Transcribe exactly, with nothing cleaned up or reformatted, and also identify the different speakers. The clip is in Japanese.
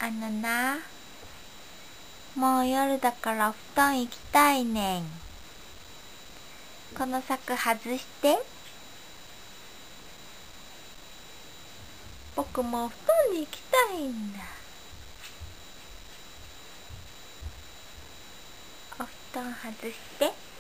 Speaker 1: あのな、もう夜だからお布団行きたいねん。この柵外して。僕もお布団に行きたいんだ。お布団外して。